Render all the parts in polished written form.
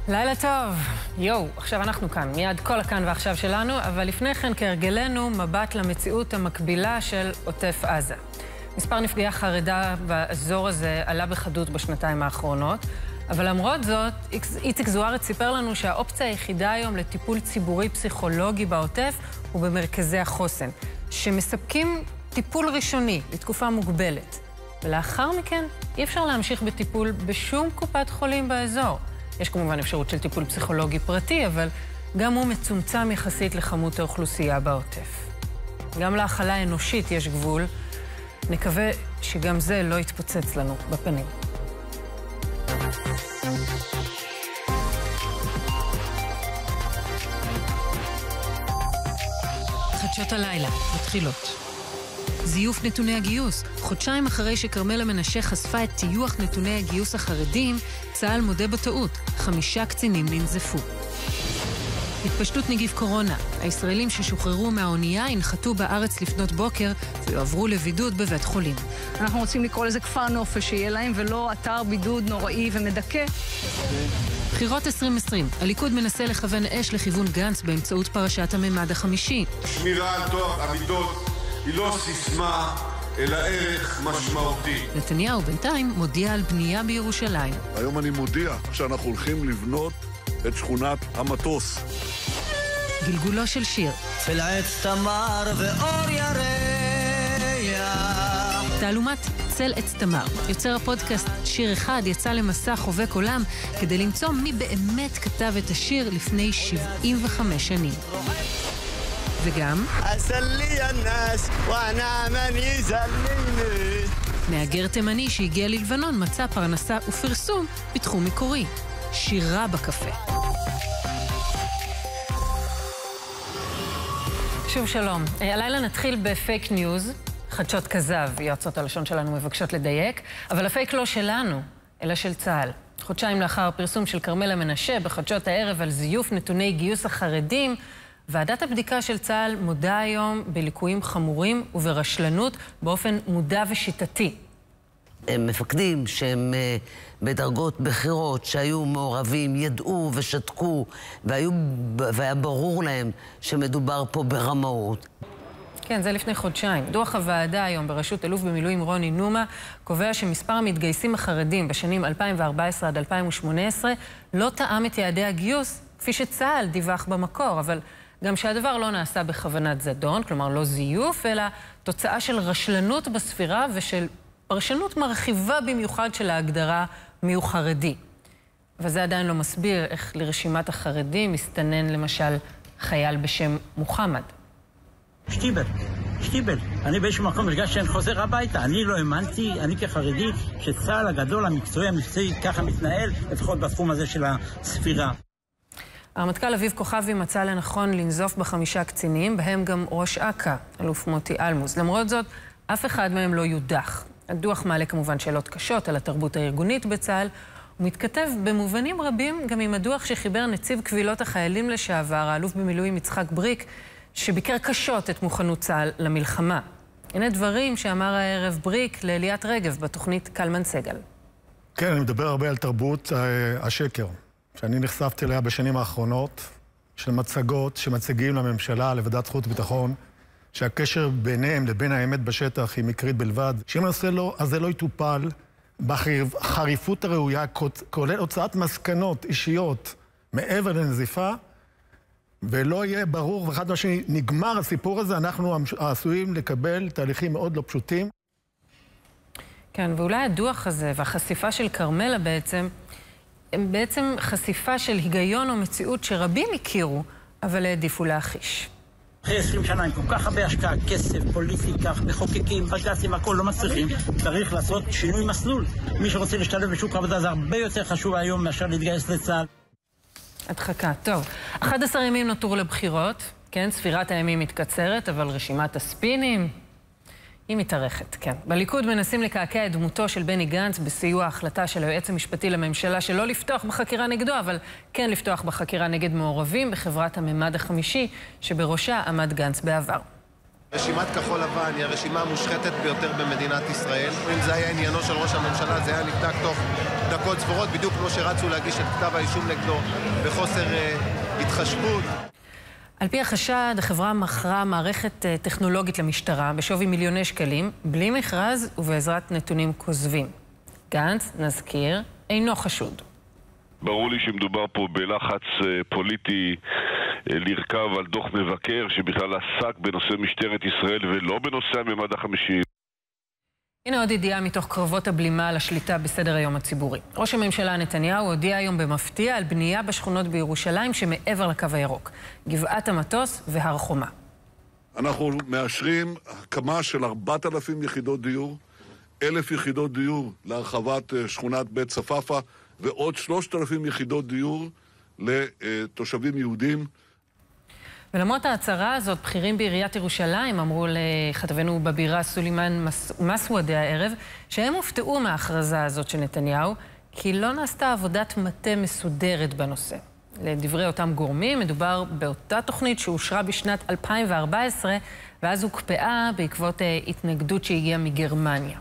לילה טוב. עכשיו אנחנו כאן, מיד כל הכאן ועכשיו שלנו, אבל לפני כן כהרגלנו מבט למציאות המקבילה של עוטף עזה. מספר נפגעי החרדה באזור הזה עלה בחדות בשנתיים האחרונות, אבל למרות זאת, איציק זוארץ סיפר לנו שהאופציה היחידה היום לטיפול ציבורי פסיכולוגי בעוטף הוא במרכזי החוסן, שמספקים טיפול ראשוני לתקופה מוגבלת. ולאחר מכן אי אפשר להמשיך בטיפול בשום קופת חולים באזור. יש כמובן אפשרות של טיפול פסיכולוגי פרטי, אבל גם הוא מצומצם יחסית לכמות האוכלוסייה בעוטף. גם להכלה האנושית יש גבול. נקווה שגם זה לא יתפוצץ לנו בפנים. חדשות הלילה מתחילות. זיוף נתוני הגיוס. חודשיים אחרי שכרמלה מנשה חשפה את טיוח נתוני הגיוס החרדים, צה"ל מודה בטעות. 5 קצינים ננזפו. התפשטות נגיף קורונה. הישראלים ששוחררו מהאונייה ינחתו בארץ לפנות בוקר ויועברו לבידוד בבית חולים. אנחנו רוצים לקרוא לזה כפר נופש שיהיה להם, ולא אתר בידוד נוראי ומדכא. בחירות 2020. הליכוד מנסה לכוון אש לכיוון גנץ באמצעות פרשת הממד החמישי. שמירה על טוהר המידות היא לא סיסמה, אלא ערך משמעותי. נתניהו בינתיים מודיע על בנייה בירושלים. היום אני מודיע שאנחנו הולכים לבנות את שכונת המטוס. גלגולו של שיר. של עץ תמר ואור ירח. תעלומת צל עץ תמר. יוצר הפודקאסט שיר אחד יצא למסע חובק עולם כדי למצוא מי באמת כתב את השיר לפני 75 שנים. וגם מהגר תימני שהגיע ללבנון מצא פרנסה ופרסום בתחום מקורי. שירה בקפה. שוב שלום. הלילה נתחיל בפייק ניוז, חדשות כזב, יועצות הלשון שלנו מבקשות לדייק, אבל הפייק לא שלנו, אלא של צה"ל. חודשיים לאחר פרסום של כרמלה מנשה בחדשות הערב על זיוף נתוני גיוס החרדים, ועדת הבדיקה של צה"ל מודה היום בליקויים חמורים וברשלנות באופן מודע ושיטתי. מפקדים שהם בדרגות בחירות שהיו מעורבים, ידעו ושתקו, והיה ברור להם שמדובר פה ברמאות. כן, זה לפני חודשיים. דוח הוועדה היום בראשות אלוף במילואים רוני נומה קובע שמספר המתגייסים החרדים בשנים 2014 עד 2018 לא תאם את יעדי הגיוס, כפי שצה"ל דיווח במקור, אבל גם שהדבר לא נעשה בכוונת זדון, כלומר לא זיוף, אלא תוצאה של רשלנות בספירה ושל פרשנות מרחיבה במיוחד של ההגדרה מיהו חרדי. וזה עדיין לא מסביר איך לרשימת החרדים מסתנן למשל חייל בשם מוחמד. שטיבל. אני באיזשהו מקום הרגשתי שאני חוזר הביתה. אני לא האמנתי, אני כחרדי, שצה"ל הגדול, המקצועי, ככה מתנהל, לפחות בתחום הזה של הספירה. הרמטכ"ל אביב כוכבי מצא לנכון לנזוף ב5 קצינים, בהם גם ראש אכ"א, אלוף מוטי אלמוז. למרות זאת, אף אחד מהם לא יודח. הדוח מעלה כמובן שאלות קשות על התרבות הארגונית בצה"ל, ומתכתב במובנים רבים גם עם הדוח שחיבר נציב קבילות החיילים לשעבר, האלוף במילואים יצחק בריק, שביקר קשות את מוכנות צה"ל למלחמה. הנה דברים שאמר הערב בריק לאליית רגב בתוכנית קלמן סגל. כן, אני מדבר הרבה על תרבות השקר, שאני נחשפתי אליה בשנים האחרונות, של מצגות שמציגים לממשלה, לוועדת חוץ וביטחון, שהקשר ביניהם לבין האמת בשטח היא מקרית בלבד, שאם הנושא הזה לא יטופל בחריפות הראויה, כולל הוצאת מסקנות אישיות מעבר לנזיפה, ולא יהיה ברור ואחד מה שנגמר הסיפור הזה, אנחנו עשויים לקבל תהליכים מאוד לא פשוטים. כן, ואולי הדוח הזה והחשיפה של כרמלה הם בעצם חשיפה של היגיון או מציאות שרבים הכירו, אבל העדיפו להחיש. אחרי 20 שנה עם כל כך הרבה השקעה, כסף, פוליטיקה, מחוקקים, בג"צים, הכל לא מצליחים, צריך לעשות שינוי מסלול. מי שרוצה להשתלב בשוק העבודה זה הרבה יותר חשוב היום מאשר להתגייס לצה"ל. הדחקה, טוב. 11 ימים נותרו לבחירות, כן, ספירת הימים מתקצרת, אבל רשימת הספינים היא מתארכת, כן. בליכוד מנסים לקעקע את דמותו של בני גנץ בסיוע ההחלטה של היועץ המשפטי לממשלה שלא לפתוח בחקירה נגדו, אבל כן לפתוח בחקירה נגד מעורבים בחברת הממד החמישי, שבראשה עמד גנץ בעבר. רשימת כחול לבן היא הרשימה המושחתת ביותר במדינת ישראל. אם זה היה עניינו של ראש הממשלה, זה היה נבדק תוך דקות ספורות, בדיוק כמו שרצו להגיש את כתב האישום נגדו בחוסר התחשבות. על פי החשד, החברה מכרה מערכת טכנולוגית למשטרה בשווי מיליוני שקלים, בלי מכרז ובעזרת נתונים כוזבים. גנץ, נזכיר, אינו חשוד. ברור לי שמדובר פה בלחץ פוליטי לרכב על דוח מבקר שבכלל עסק בנושא משטרת ישראל ולא בנושא הממד החמישי. הנה עוד ידיעה מתוך קרבות הבלימה על השליטה בסדר היום הציבורי. ראש הממשלה נתניהו הודיע היום במפתיע על בנייה בשכונות בירושלים שמעבר לקו הירוק, גבעת המטוס והר חומה. אנחנו מאשרים הקמה של 4,000 יחידות דיור, 1,000 יחידות דיור להרחבת שכונת בית צפאפא, ועוד 3,000 יחידות דיור לתושבים יהודים. ולמרות ההצהרה הזאת, בכירים בעיריית ירושלים אמרו לכתבנו בבירה סולימאן מסוודה הערב, שהם הופתעו מההכרזה הזאת של נתניהו, כי לא נעשתה עבודת מטה מסודרת בנושא. לדברי אותם גורמים, מדובר באותה תוכנית שאושרה בשנת 2014, ואז הוקפאה בעקבות התנגדות שהגיעה מגרמניה.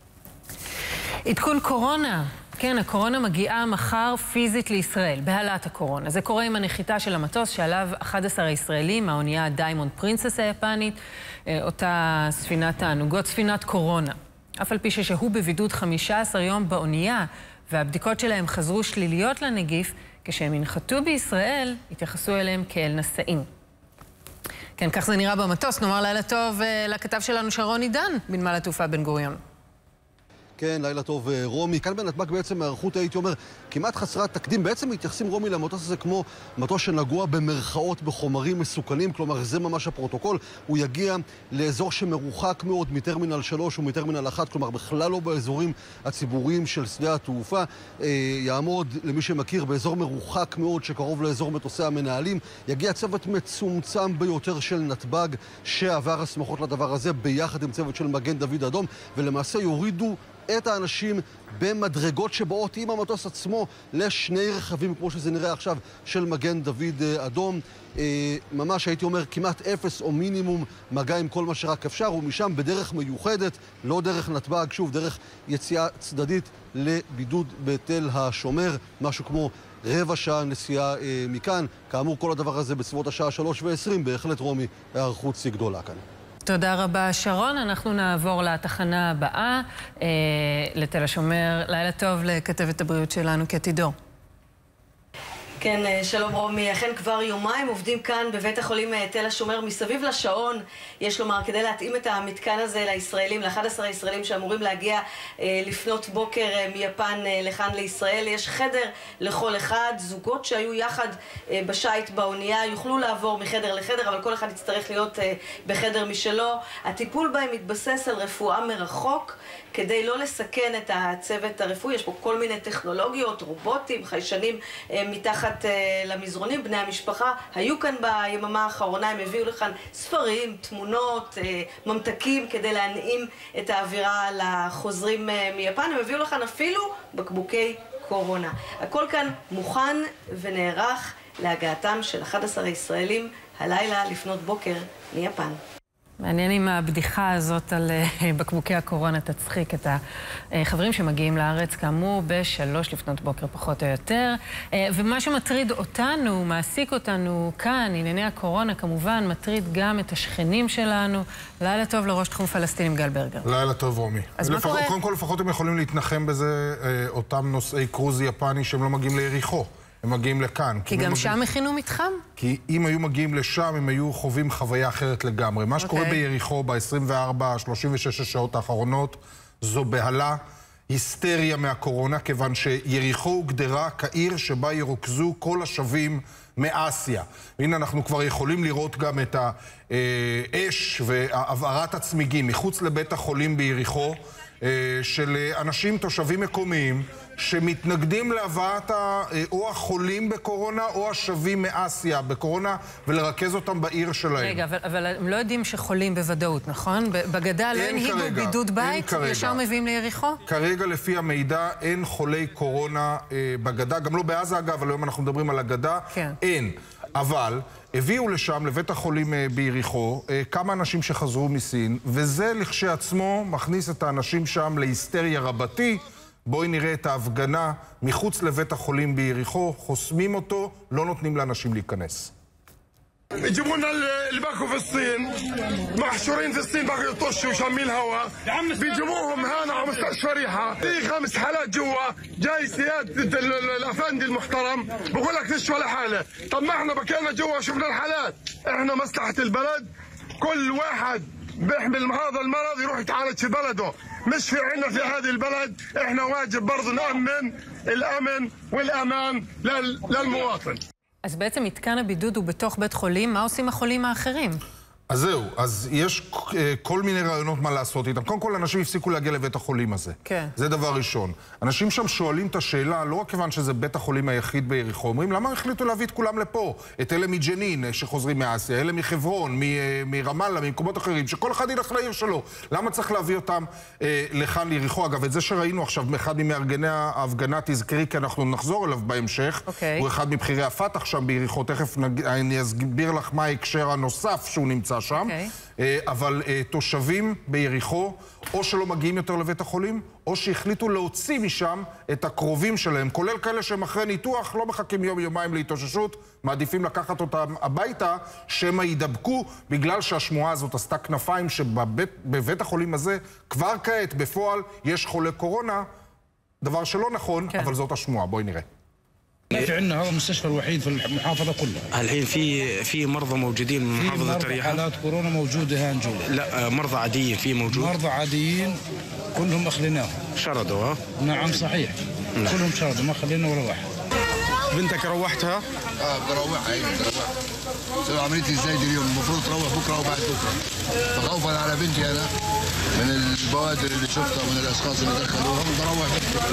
עדכון קורונה. כן, הקורונה מגיעה מחר פיזית לישראל, בהעלאת הקורונה. זה קורה עם הנחיתה של המטוס שעליו 11 הישראלים, האונייה דיימונד פרינסס היפנית, אותה ספינת תענוגות, ספינת קורונה. אף על פי ששהו בבידוד 15 יום באונייה, והבדיקות שלהם חזרו שליליות לנגיף, כשהם ינחתו בישראל, התייחסו אליהם כאל נשאים. כן, כך זה נראה במטוס. נאמר לילה טוב לכתב שלנו שרון עידן, בנמל התעופה בן גוריון. כן, לילה טוב רומי. כאן בנתב"ג בעצם הערכות, הייתי אומר, כמעט חסרת תקדים. בעצם מתייחסים רומי למטוס הזה כמו מטוס שנגוע במרכאות בחומרים מסוכנים, כלומר זה ממש הפרוטוקול. הוא יגיע לאזור שמרוחק מאוד מטרמינל 3 ומטרמינל 1, כלומר בכלל לא באזורים הציבוריים של שדה התעופה. יעמוד, למי שמכיר, באזור מרוחק מאוד שקרוב לאזור מטוסי המנהלים. יגיע צוות מצומצם ביותר של נתב"ג שעבר הסמכות לדבר הזה ביחד עם צוות של מגן דוד אדום, ולמעשה יורידו את האנשים במדרגות שבאות עם המטוס עצמו לשני רכבים, כמו שזה נראה עכשיו, של מגן דוד אדום. ממש הייתי אומר כמעט אפס או מינימום מגע עם כל מה שרק אפשר, ומשם בדרך מיוחדת, לא דרך נתב"ג, שוב דרך יציאה צדדית לבידוד בתל השומר, משהו כמו רבע שעה נסיעה מכאן. כאמור כל הדבר הזה בסביבות השעה 3:20, בהחלט רומי, הערכות שיא גדולה כאן. תודה רבה שרון, אנחנו נעבור לתחנה הבאה, לתל השומר. לילה טוב לכתבת הבריאות שלנו, קטי דור. כן, שלום רומי. אכן כבר יומיים עובדים כאן בבית החולים תל השומר מסביב לשעון, יש לומר, כדי להתאים את המתקן הזה לישראלים, ל-11 הישראלים שאמורים להגיע לפנות בוקר מיפן לכאן לישראל. יש חדר לכל אחד, זוגות שהיו יחד בשייט באונייה יוכלו לעבור מחדר לחדר, אבל כל אחד יצטרך להיות בחדר משלו. הטיפול בהם מתבסס על רפואה מרחוק, כדי לא לסכן את הצוות הרפואי. יש פה כל מיני טכנולוגיות, רובוטים, חיישנים מתחת למזרונים. בני המשפחה היו כאן ביממה האחרונה, הם הביאו לכאן ספרים, תמונות, ממתקים, כדי להנעים את האווירה לחוזרים מיפן. הם הביאו לכאן אפילו בקבוקי קורונה. הכל כאן מוכן ונערך להגעתם של 11 הישראלים הלילה לפנות בוקר מיפן. מעניין אם הבדיחה הזאת על בקבוקי הקורונה תצחיק את החברים שמגיעים לארץ, כאמור, ב-3 לפנות בוקר פחות או יותר. ומה שמטריד אותנו, מעסיק אותנו כאן, ענייני הקורונה כמובן, מטריד גם את השכנים שלנו. לילה טוב לראש תחום פלסטינים גל ברגר. לילה טוב רומי. אז מה קורה? קודם כל לפחות הם יכולים להתנחם בזה, אותם נוסעי קרוז יפני שהם לא מגיעים ליריחו. הם מגיעים לכאן. כי גם שם הכינו מתחם? כי אם היו מגיעים לשם, הם היו חווים חוויה אחרת לגמרי. מה שקורה ביריחו ב-24-36 השעות האחרונות, זו בהלה, היסטריה מהקורונה, כיוון שיריחו הוגדרה כעיר שבה ירוכזו כל השבים מאסיה. והנה אנחנו כבר יכולים לראות גם את האש והעברת הצמיגים מחוץ לבית החולים ביריחו, של אנשים תושבים מקומיים שמתנגדים להבאת או החולים בקורונה או השבים מאסיה בקורונה ולרכז אותם בעיר שלהם. רגע, אבל הם לא יודעים שחולים בוודאות, נכון? בגדה לא הנהיגו בידוד בית, ישר מביאים ליריחו? כרגע לפי המידע אין חולי קורונה בגדה, גם לא בעזה אגב, אבל היום אנחנו מדברים על הגדה, אין. אבל הביאו לשם, לבית החולים ביריחו, כמה אנשים שחזרו מסין, וזה לכשעצמו מכניס את האנשים שם להיסטריה רבתי, בואי נראה את ההפגנה מחוץ לבית החולים ביריחו, חוסמים אותו, לא נותנים לאנשים להיכנס. يجيبوا لنا الباكو في الصين محشورين في الصين باقي يطشوا شامين الهواء بيجيبوهم هنا على مستشفى ريحه في 5 حالات جوا جاي سياده الافندي المحترم بقول لك ليش ولا حاله طب ما احنا بكينا جوا شفنا الحالات احنا مصلحه البلد كل واحد بيحمل هذا المرض يروح يتعالج في بلده مش في عنا في هذه البلد احنا واجب برضه نأمن الامن والامان للمواطن. אז בעצם מתקן הבידוד הוא בתוך בית חולים, מה עושים החולים האחרים? אז זהו, אז יש כל מיני רעיונות מה לעשות איתם. קודם כל, אנשים הפסיקו להגיע לבית החולים הזה. כן. זה דבר ראשון. אנשים שם שואלים את השאלה, לא רק כיוון שזה בית החולים היחיד ביריחו, אומרים, למה החליטו להביא את כולם לפה? את אלה מג'נין שחוזרים מאסיה, אלה מחברון, מרמאללה, ממקומות אחרים, שכל אחד ילך לעיר שלו. למה צריך להביא אותם לכאן ליריחו? אגב, את זה שראינו עכשיו מאחד ממארגני ההפגנה, תזכרי, כי אנחנו נחזור אליו בהמשך. הוא אחד מבחירי הפתח שם ביריחו. תכף אני אסביר לך מה ההקשר הנוסף שהוא נמצא שם. אבל תושבים ביריחו או שלא מגיעים יותר לבית החולים או שהחליטו להוציא משם את הקרובים שלהם, כולל כאלה שהם אחרי ניתוח לא מחכים יום-יומיים להתאוששות, מעדיפים לקחת אותם הביתה שמא יידבקו, בגלל שהשמועה הזאת עשתה כנפיים שבבית החולים הזה כבר כעת בפועל יש חולה קורונה, דבר שלא נכון, אבל זאת השמועה. בואי נראה. في عندنا هذا المستشفى الوحيد في المحافظة كلها. الحين في مرضى موجودين من محافظة ريحان. حالات كورونا موجودة هان جوا. لا مرضى عاديين في موجود. مرضى عاديين كلهم أخليناهم. شردوا ها؟ نعم صحيح. كلهم شردوا ما خلينا ولا واحد. بنتك روحتها؟ بدي اروحها ايوه بدي اروحها. سوي عملية الزايدة اليوم المفروض تروح بكرة وبعد بكرة. فخوفا على بنتي أنا من البوادر اللي شفتها ومن الأشخاص اللي دخلوها بدي اروح.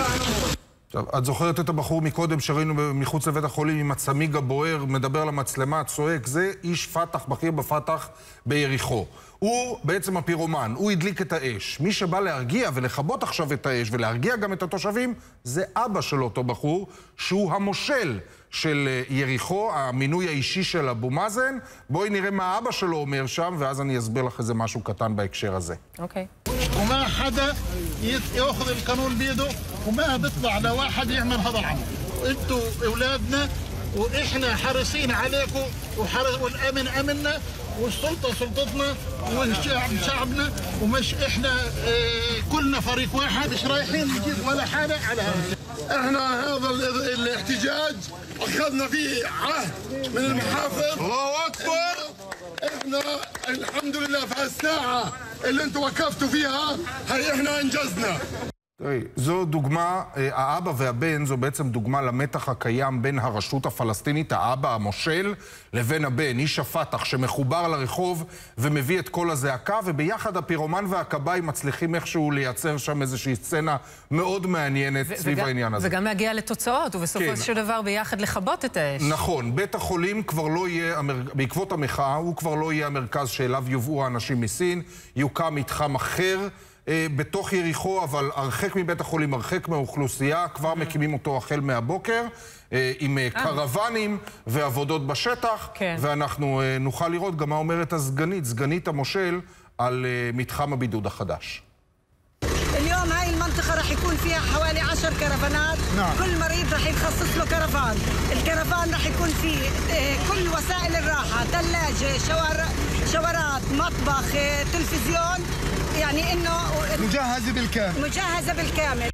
עכשיו, את זוכרת את הבחור מקודם שראינו מחוץ לבית החולים עם הצמיג הבוער, מדבר למצלמה, צועק, זה איש פתח, בכיר בפתח ביריחו. הוא בעצם הפירומן, הוא הדליק את האש. מי שבא להרגיע ולכבות עכשיו את האש ולהרגיע גם את התושבים, זה אבא של אותו בחור, שהוא המושל של יריחו, המינוי האישי של אבו מאזן. בואי נראה מה אבא שלו אומר שם, ואז אני אסביר לך איזה משהו קטן בהקשר הזה. אוקיי. وما حدا ياخذ القانون بيده وما بيطلع لواحد يعمل هذا العمل. انتوا اولادنا واحنا حريصين عليكم والامن امننا والسلطه سلطتنا والشعب شعبنا ومش احنا كلنا فريق واحد مش رايحين نجيب ولا حاله على هذا. احنا هذا الاحتجاج اخذنا فيه عهد من المحافظ. الله اكبر. احنا الحمد لله في الساعه اللي انتوا وقفتوا فيها هي احنا انجزنا. זו דוגמה, האבא והבן זו בעצם דוגמה למתח הקיים בין הרשות הפלסטינית, האבא המושל, לבין הבן, איש הפתח שמחובר לרחוב ומביא את כל הזעקה, וביחד הפירומן והכבאי מצליחים איכשהו לייצר שם איזושהי סצנה מאוד מעניינת סביב העניין הזה. וגם להגיע לתוצאות, ובסופו של דבר ביחד לכבות את האש. נכון, בית החולים כבר לא יהיה, בעקבות המחאה, הוא כבר לא יהיה המרכז שאליו יובאו האנשים מסין, יוקם מתחם אחר, בתוך יריחו, אבל הרחק מבית החולים, הרחק מהאוכלוסייה, כבר מקימים אותו החל מהבוקר, עם קרוונים ועבודות בשטח, ואנחנו נוכל לראות גם מה אומרת הסגנית, סגנית המושל, על מתחם הבידוד החדש. اليوم هاي المنطقة راح يكون فيها حوالي 10 كرفانات. كل مريض راح يخصص له كرفان. الكرفان راح يكون فيه كل وسائل الراحة، ثلاجة، شاورات، مطبخ، تلفزيون، يعني إنه مجهزة بالكامل. مجهزة بالكامل.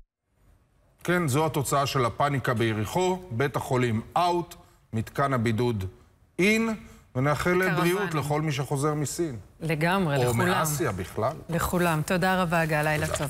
כן, זו התוצאה של הפאניקה ביריחו, בית החולים אאוט, מתקן הבידוד אין, ונאחל בריאות לכל מי שחוזר מסין. לגמרי, לכולם. או מאסיה בכלל. לכולם. תודה רבה, גל, לילה טוב.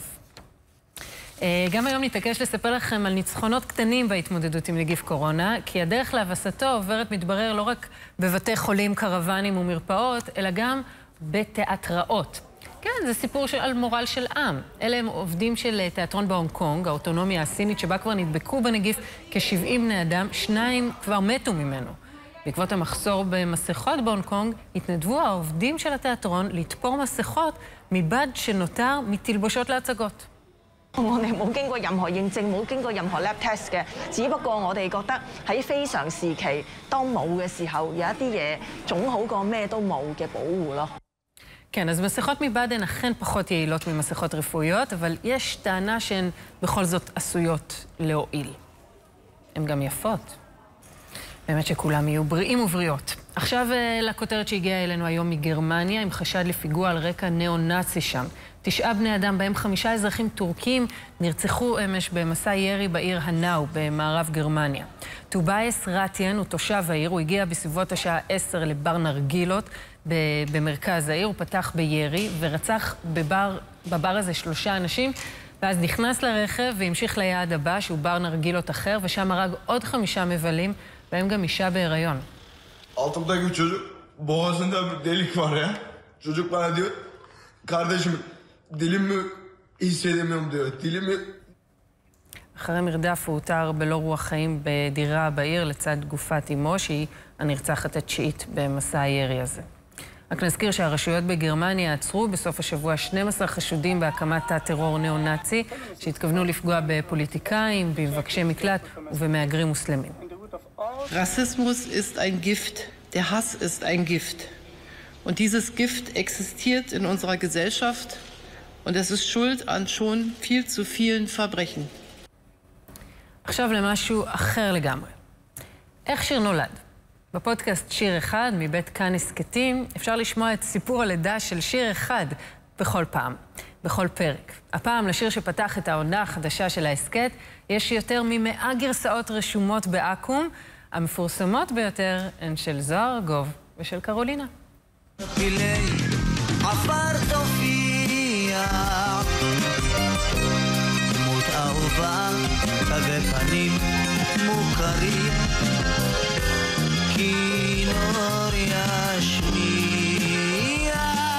גם היום נתעקש לספר לכם על ניצחונות קטנים בהתמודדות עם נגיף קורונה, כי הדרך להבסתו עוברת מתברר לא רק בבתי חולים, קרוונים ומרפאות, אלא גם בתיאטראות. כן, זה סיפור על מורל של עם. אלה הם עובדים של תיאטרון בהונג קונג, האוטונומיה הסינית, שבה כבר נדבקו בנגיף כ-70 בני אדם, 2 כבר מתו ממנו. בעקבות המחסור במסכות בהונג קונג, התנדבו העובדים של התיאטרון לתפור מסכות מבד שנותר מתלבושות להצגות. 我哋冇經過任何認證，冇經過任何 lab test 嘅，只不過我哋覺得喺非常時期，當冇嘅時候，有一啲嘢總好過咩都冇嘅保護咯。 כן, אז מסכות מבד הן אכן פחות יעילות ממסכות רפואיות, אבל יש טענה שהן בכל זאת עשויות להועיל. הן גם יפות. באמת שכולם יהיו בריאים ובריאות. עכשיו לכותרת שהגיעה אלינו היום מגרמניה, עם חשד לפיגוע על רקע ניאו-נאצי שם. 9 בני אדם, בהם 5 אזרחים טורקים, נרצחו אמש במסע ירי בעיר הנאו, במערב גרמניה. טובייס רטיין הוא תושב העיר, הוא הגיע בסביבות השעה 10 לבר נרגילות במרכז העיר, הוא פתח בירי ורצח בבר הזה 3 אנשים, ואז נכנס לרכב והמשיך ליעד הבא, שהוא בר נרגילות אחר, ושם הרג עוד 5 מבלים, בהם גם אישה בהיריון. Altımdaki çocuk boğazında bir delik var ya. Çocuk bana diyor, kardeşim dilimi hissedemiyorum diyor. Dilimi... אחרי מרדף הוא הותר בלא רוח חיים בדירה בעיר לצד גופת אמו, שהיא הנרצחת התשיעית במסע הירי הזה. רק נזכיר שהרשויות בגרמניה עצרו בסוף השבוע 12 חשודים בהקמת הטרור ניאו-נאצי, שהתכוונו לפגוע בפוליטיקאים, במבקשי מקלט ובמהגרים מוסלמים. Rassismus ist ein Gift, der Hass ist ein Gift. Und dieses Gift existiert in unserer Gesellschaft und es ist schuld an schon viel zu vielen Verbrechen. עכשיו למשהו אחר לגמרי. איך שיר נולד? בפודקאסט שיר אחד מבית כאן הסקטים אפשר לשמוע את סיפור הלידה של שיר אחד בכל פעם, בכל פרק. הפעם לשיר שפתח את העונה החדשה של ההסקט יש יותר מ100 גרסאות רשומות באקו"ם, המפורסמות ביותר הן של זוהר ארגוב ושל קרולינה. עפר תופיע דמות אהובה ופנים מוכרים כינור ישמיע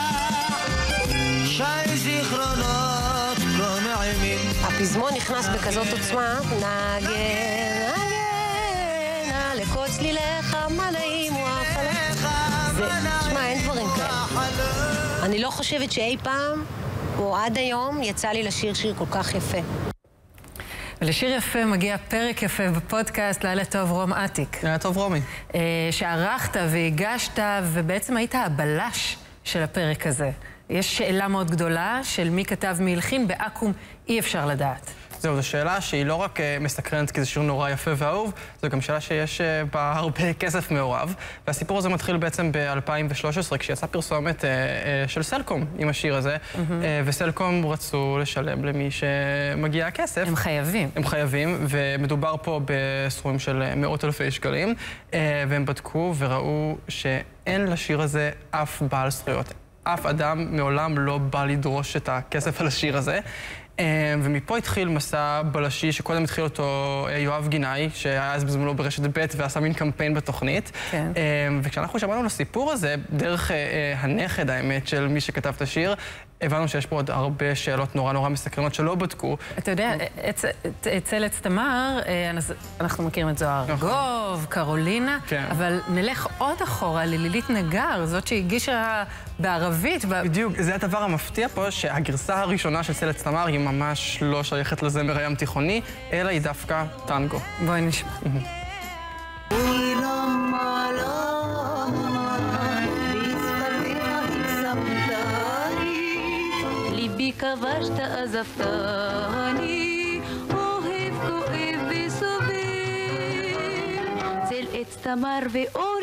שי זיכרונות כה נעימים. הפזמון נכנס בכזאת עוצמה, נגן לכל צליליך מלאים ופלך. תשמע, אין דברים כאלה. אני לא חושבת שאי פעם או עד היום יצא לי לשיר שיר כל כך יפה. ולשיר יפה מגיע פרק יפה בפודקאסט. לילה טוב רום עתיק. לילה טוב רומי. שערכת והגשת ובעצם היית הבלש של הפרק הזה. יש שאלה מאוד גדולה של מי כתב מי הלחין, באקו"ם אי אפשר לדעת. זהו, זו שאלה שהיא לא רק מסקרנת כי זה שיר נורא יפה ואהוב, זו גם שאלה שיש בה הרבה כסף מעורב. והסיפור הזה מתחיל בעצם ב-2013, כשיצאה פרסומת של סלקום עם השיר הזה, וסלקום רצו לשלם למי שמגיע הכסף. הם חייבים. הם חייבים, ומדובר פה בסכומים של מאות אלפי שקלים, והם בדקו וראו שאין לשיר הזה אף בעל זכויות. אף אדם מעולם לא בא לדרוש את הכסף על השיר הזה. ומפה התחיל מסע בלשי שקודם התחיל אותו יואב גינאי, שהיה אז בזמנו ברשת ב' ועשה מין קמפיין בתוכנית. כן. וכשאנחנו שמענו לסיפור הזה, דרך הנכד האמת של מי שכתב את השיר, הבנו שיש פה עוד הרבה שאלות נורא נורא מסקרנות שלא בדקו. אתה יודע, אצל עץ תמר, אנחנו מכירים את זוהר ארגוב, קרולינה, אבל נלך עוד אחורה ללילית נגר, זאת שהגישה בערבית. בדיוק, זה הדבר המפתיע פה, שהגרסה הראשונה של צל עץ תמר היא ממש לא שייכת לזמר הים תיכוני, אלא היא דווקא טנגו. בואי נשמע. כבשת עזבתני, אוהב כואב וסובל, צל עץ תמר ואור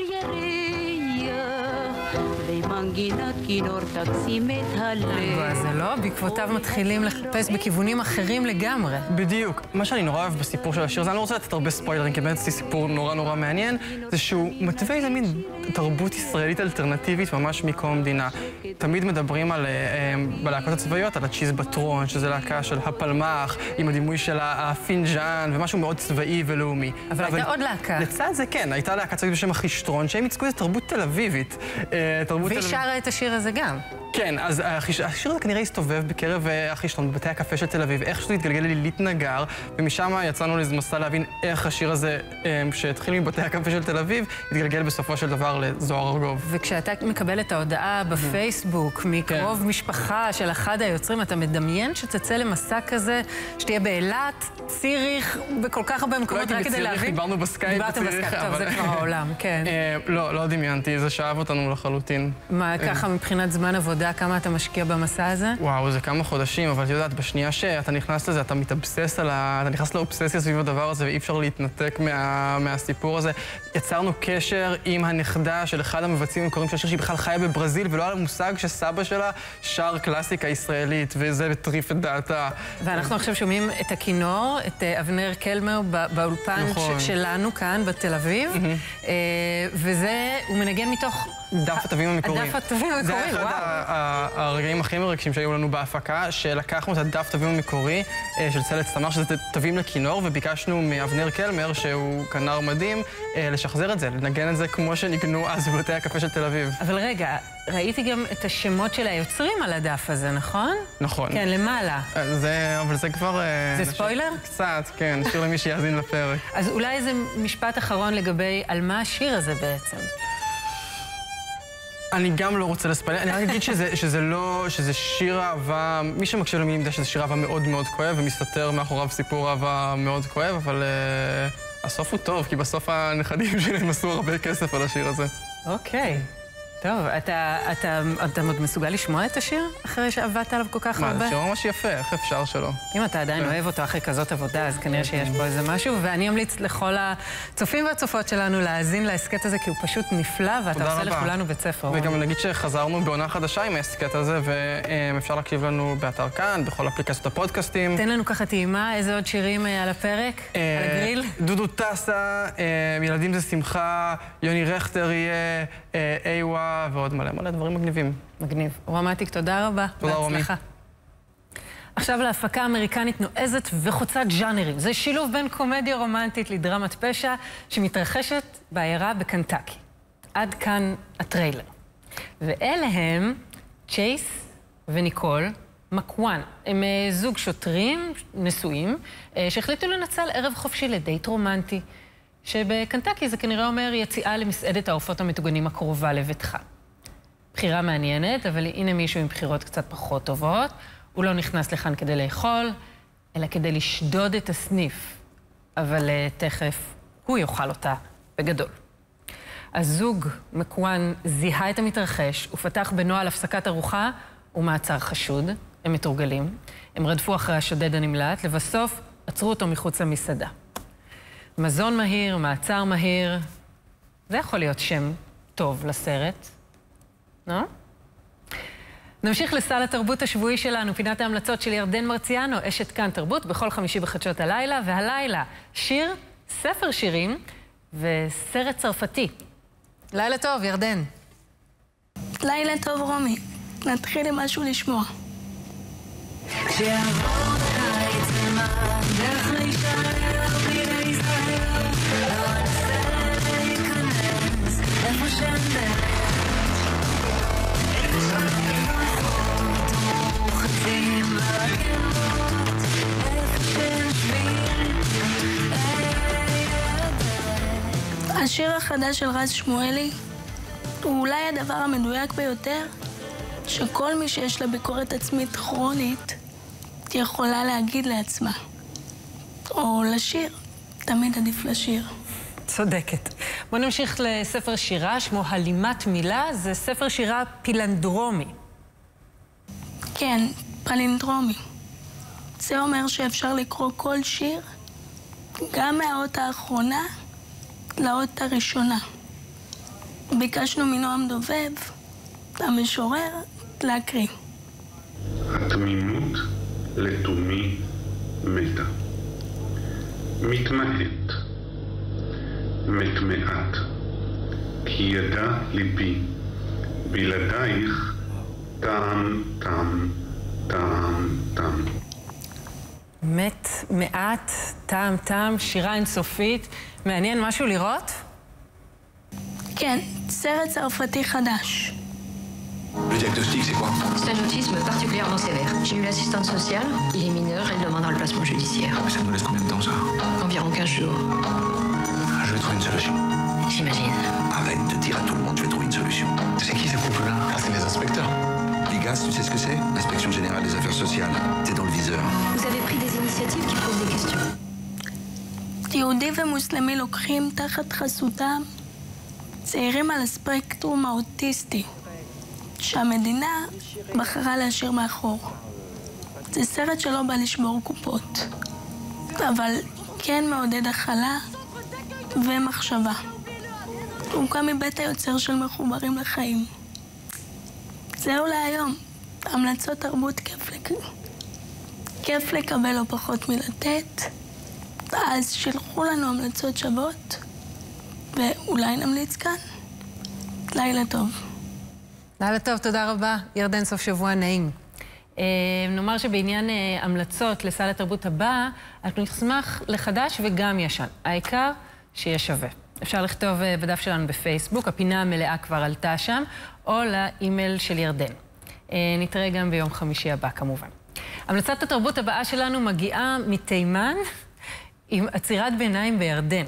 ירח, ומנגינת כינור תקסים את הלב. זה לא, בעקבותיו מתחילים לחפש בכיוונים אחרים לגמרי. בדיוק. מה שאני נורא אוהב בסיפור של השיר, זה אני לא רוצה לתת הרבה ספוילרים, כי באמת זה סיפור נורא נורא מעניין, זה שהוא מתווה איזה מין תרבות ישראלית אלטרנטיבית ממש מקום המדינה. תמיד מדברים בלהקות הצבאיות על הצ'יז בטרון, שזה להקה של הפלמח, עם הדימוי של הפינג'אן, ומשהו מאוד צבאי ולאומי. אבל הייתה עוד להקה. לצד זה כן, הייתה להקה צבאית בשם החישטרון, שהם ייצגו איזו תרבות תל אביבית. והיא שרה את השיר הזה גם. כן, אז השיר הזה כנראה הסתובב בקרב החישטרון, בבתי הקפה של תל אביב, איך שזה התגלגל ללילית נגר, ומשם יצאנו לאיזה מסע להבין איך השיר הזה, שהתחיל מבתי הקפה של תל אביב, התגלגל בסופו של דבר לזוהר ארגוב. וכשאתה מקבל את ההודעה בפייסבוק, מקרוב משפחה של אחד היוצרים, אתה מדמיין שתצא למסע כזה, שתהיה באילת, ציריך, בכל כך הרבה מקומות, רק כדי להבין. דיברנו בסקייפ בציריך, טוב, זה כבר העולם, כן. לא דמיינתי, זה שאהב אותנו לחלוטין. לחלוטין. מה, ככה מבחינת זמן עבודה, כמה אתה משקיע במסע הזה? וואו, זה כמה חודשים, אבל את יודעת, בשנייה שאתה נכנס לזה, אתה מתאבסס אתה נכנס לאובססיה סביב הדבר הזה, ואי אפשר להתנתק מהסיפור הזה. יצרנו קשר עם הנכדה של אחד המבצעים המקוריים של השיר, שהיא בכלל חיה בברזיל, ולא היה לה מושג שסבא שלה שר קלאסיקה ישראלית, וזה מטריף את דעתה. ואנחנו עכשיו שומעים את הכינור, את אבנר קלמר באולפן שלנו כאן בתל אביב, וזה, הוא מנגן מתוך דף התווים המקורי. הדף התווים המקורי, וואו. זה אחד הרגעים הכי מרגשים שהיו לנו בהפקה, שלקחנו את הדף תווים המקורי של צלת סתמר, שזה תווים לכינור, וביקשנו מאבנר קלמר, שהוא כנר מדהים, לשחזר את זה, לנגן את זה כמו שניגנו אז בבתי הקפה של תל אביב. אבל רגע, ראיתי גם את השמות של היוצרים על הדף הזה, נכון? נכון. כן, למעלה. אבל זה כבר... זה ספוילר? קצת, כן, נשאיר למי שיאזין לפרק. אז אולי איזה משפט אחרון לגבי על מה השיר הזה בעצם. אני גם לא רוצה לספר, אני אגיד שזה שיר אהבה, מי שמקשיב למילים יודע שזה שיר אהבה מאוד מאוד כואב, ומסתתר מאחוריו סיפור אהבה מאוד כואב, אבל הסוף הוא טוב, כי בסוף הנכדים שלהם עשו הרבה כסף על השיר הזה. אוקיי. טוב, אתה עוד מסוגל לשמוע את השיר אחרי שעבדת עליו כל כך הרבה? מה, זה שיר ממש יפה, איך אפשר שלא? אם אתה עדיין אוהב אותו אחרי כזאת עבודה, אז כנראה שיש פה איזה משהו, ואני אמליץ לכל הצופים והצופות שלנו להאזין להסקט הזה, כי הוא פשוט נפלא, ואתה עושה לכולנו בית ספר. וגם נגיד שחזרנו בעונה חדשה עם ההסקט הזה, ואפשר להקשיב לנו באתר כאן, בכל אפליקציות הפודקאסטים. תן לנו ככה טעימה, איזה עוד שירים על הפרק, על הגריל? דודו טסה, ילדים זה שמחה, יוני רכטר יהיה, איווה, ועוד מלא דברים מגניבים. מגניב. רומטיק, תודה רבה. תודה רומי. עכשיו להפקה אמריקנית נועזת וחוצת ז'אנרים. זה שילוב בין קומדיה רומנטית לדרמת פשע שמתרחשת בעיירה בקנטקי. עד כאן הטריילר. ואלה הם צ'ייס וניקול מקוואן. הם זוג שוטרים נשואים שהחליטו לנצל ערב חופשי לדייט רומנטי. שבקנטקי זה כנראה אומר יציאה למסעדת העופות המטוגנים הקרובה לביתך. בחירה מעניינת, אבל הנה מישהו עם בחירות קצת פחות טובות. הוא לא נכנס לכאן כדי לאכול, אלא כדי לשדוד את הסניף. אבל תכף הוא יאכל אותה בגדול. הזוג מקוואן זיהה את המתרחש, ופתח בנוהל הפסקת ארוחה ומעצר חשוד. הם מתורגלים. הם רדפו אחרי השודד הנמלט, לבסוף עצרו אותו מחוץ למסעדה. מזון מהיר, מעצר מהיר, זה יכול להיות שם טוב לסרט, לא? נמשיך לסל התרבות השבועי שלנו, פינת ההמלצות של ירדן מרציאנו, אשת כאן תרבות, בכל חמישי בחדשות הלילה, והלילה שיר, ספר שירים וסרט צרפתי. לילה טוב, ירדן. לילה טוב, רומי. נתחיל עם משהו לשמוע. כשיעבור קיץ ומה, דרך להישאר בידי ישראל, לא ננסה להיכנס איפה שנדרך, איפה שנדרכות מורחצים ברכבות, איפה שיושבים השיר החדש של רז שמואלי הוא אולי הדבר המדויק ביותר שכל מי שיש לה ביקורת עצמית כרונית יכולה להגיד לעצמה. או לשיר. תמיד עדיף לשיר. צודקת. בוא נמשיך לספר שירה, שמו הלימת מילה. זה ספר שירה פילנדרומי. כן, פלינדרומי. זה אומר שאפשר לקרוא כל שיר, גם מהאות האחרונה לאות הראשונה. ביקשנו מנועם דובב, המשורר, להקריא. התמימות לתומי מתה. מתמעט, מתמעט, כי ידע ליבי, בלעדייך טעם, טעם, טעם, טעם. מת, מעט, טעם, טעם, שירה אינסופית. מעניין משהו לראות? כן, סרט צרפתי חדש. Le diagnostic, c'est quoi? C'est un autisme particulièrement sévère. J'ai eu l'assistante sociale, il est mineur, elle demande un remplacement judiciaire. Ça nous laisse combien de temps, ça? Environ 15 jours. Je vais trouver une solution. J'imagine. Arrête de dire à tout le monde, je vais trouver une solution. C'est qui ces couple-là? Ah, c'est les inspecteurs. L'IGAS, tu sais ce que c'est? L'Inspection Générale des Affaires Sociales. C'est dans le viseur. Vous avez pris des initiatives qui posent des questions. יהודי ומוסלמי לוקחים תחת חסותם צעירים על הספקטרום האוטיסטי, שהמדינה בחרה להשאיר מאחור. זה סרט שלא בא לשבור קופות, אבל כן מעודד הכלה ומחשבה. הוא הוקם מבית היוצר של מחוברים לחיים. זהו להיום. המלצות תרבות כיף לקבל לא פחות מלתת. אז שילחו לנו המלצות שוות, ואולי נמליץ כאן. לילה טוב. לילה טוב, תודה רבה. ירדן, סוף שבוע נעים. נאמר שבעניין המלצות לסל התרבות הבא, אנחנו נשמח לחדש וגם ישן. העיקר שיהיה שווה. אפשר לכתוב בדף שלנו בפייסבוק, הפינה המלאה כבר עלתה שם, או לאימייל של ירדן. נתראה גם ביום חמישי הבא, כמובן. המלצת התרבות הבאה שלנו מגיעה מתימן עם עצירת ביניים בירדן.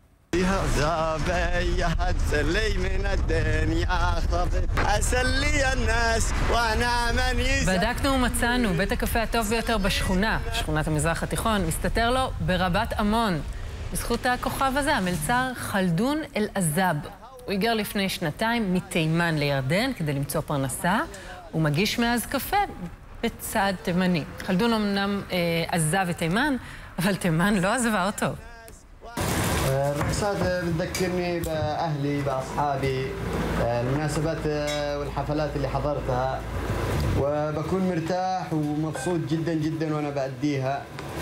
בדקנו ומצאנו, בית הקפה הטוב ביותר בשכונה, שכונת המזרח התיכון, מסתתר לו ברבת עמון. בזכות הכוכב הזה, המלצר חלדון אל-עזאב. הוא היגר לפני 2 מתימן לירדן כדי למצוא פרנסה, הוא מגיש מאז קפה בצד תימני. חלדון אמנם עזב את תימן, אבל תימן לא עזבה אותו. الرقصات بتذكرني بأهلي بأصحابي المناسبات والحفلات اللي حضرتها وبكون مرتاح ومبسوط جدا جدا وأنا بأديها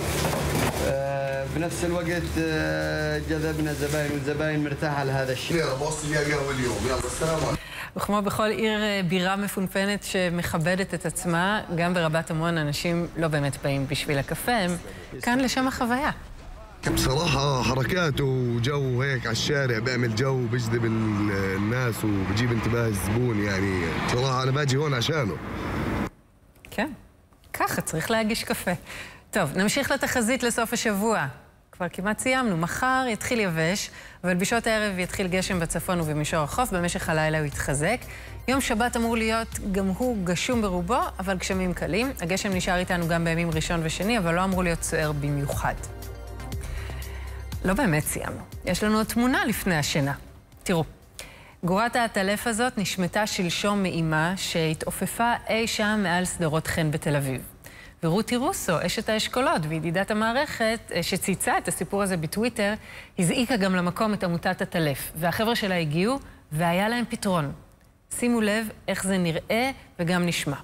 بنفس الوقت جذبنا زباين والزباين مرتاحة لهذا الشيء. يلا بوصل لي قهوة اليوم يلا السلام عليكم. וכמו בכל עיר בירה מפונפנת שמכבדת את עצמה, גם ברבת עמון אנשים לא באמת באים בשביל הקפה, הם כאן לשם החוויה. بصراحة حركاته وجو هيك على الشارع بيعمل جو بيجذب الناس وبجيب انتباه الزبون يعني بصراحة أنا باجي هون عشانه. כן, ככה צריך להגיש קפה. טוב, נמשיך לתחזית לסוף השבוע. כבר כמעט סיימנו. מחר יתחיל יבש, אבל בשעות הערב יתחיל גשם בצפון ובמישור החוף, במשך הלילה הוא יתחזק. יום שבת אמור להיות גם הוא גשום ברובו, אבל גשמים קלים. הגשם נשאר איתנו גם בימים ראשון ושני, אבל לא אמור להיות סוער במיוחד. לא באמת סיימנו. יש לנו תמונה לפני השינה. תראו, גורת העטלף הזאת נשמטה שלשום מאימה שהתעופפה אי שם מעל סדרות חן בתל אביב. ורותי רוסו, אשת האשכולות וידידת המערכת, שצייצה את הסיפור הזה בטוויטר, הזעיקה גם למקום את עמותת עטלף. והחבר'ה שלה הגיעו והיה להם פתרון. שימו לב איך זה נראה וגם נשמע.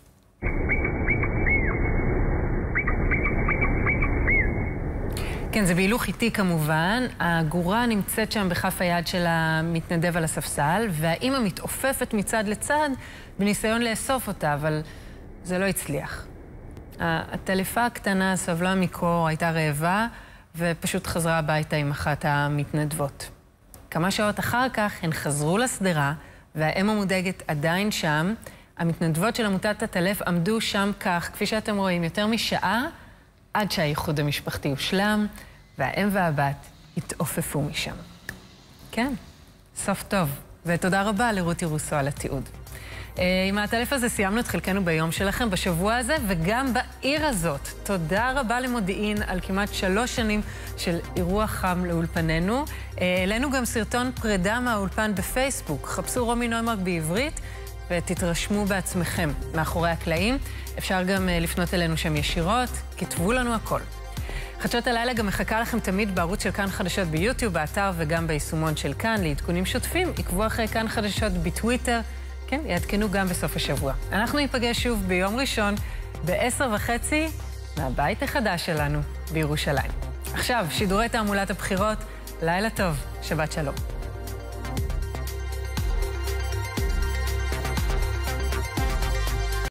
כן, זה בהילוך איטי כמובן. הגורה נמצאת שם בכף היד של המתנדב על הספסל, והאימא מתעופפת מצד לצד בניסיון לאסוף אותה, אבל זה לא הצליח. הטלפה הקטנה סבלה מקור, הייתה רעבה, ופשוט חזרה הביתה עם אחת המתנדבות. כמה שעות אחר כך הן חזרו לסדרה, והאם המודאגת עדיין שם. המתנדבות של עמותת עטלף עמדו שם כך, כפי שאתם רואים, יותר משעה, עד שהייחוד המשפחתי הושלם, והאם והבת התעופפו משם. כן, סוף טוב. ותודה רבה לרותי רוסו על התיעוד. עם העטלף הזה סיימנו את חלקנו ביום שלכם, בשבוע הזה, וגם בעיר הזאת. תודה רבה למודיעין על כמעט 3 שנים של אירוע חם לאולפנינו. אלינו גם סרטון פרידה מהאולפן בפייסבוק. חפשו רומי נוימרק בעברית, ותתרשמו בעצמכם מאחורי הקלעים. אפשר גם לפנות אלינו שם ישירות, כתבו לנו הכל. חדשות הלילה גם מחכה לכם תמיד בערוץ של כאן חדשות ביוטיוב, באתר וגם ביישומון של כאן. לעדכונים שוטפים, עקבו אחרי כאן חדשות בטוויטר, כן, יעדכנו גם בסוף השבוע. אנחנו ניפגש שוב ביום ראשון, ב-10:30, מהבית החדש שלנו בירושלים. עכשיו, שידורי תעמולת הבחירות, לילה טוב, שבת שלום.